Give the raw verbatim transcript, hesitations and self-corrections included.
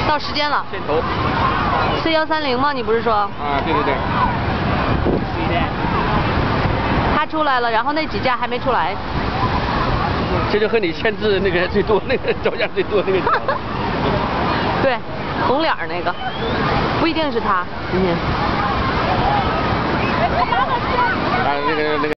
到时间了。 线头。 C 幺三零吗？你不是说？ 啊，对对对。 他出来了，然后那几架还没出来。 这就和你签字那个最多那个照相最多那个。 对，红脸那个，不一定是他，今天。 啊，那个那个。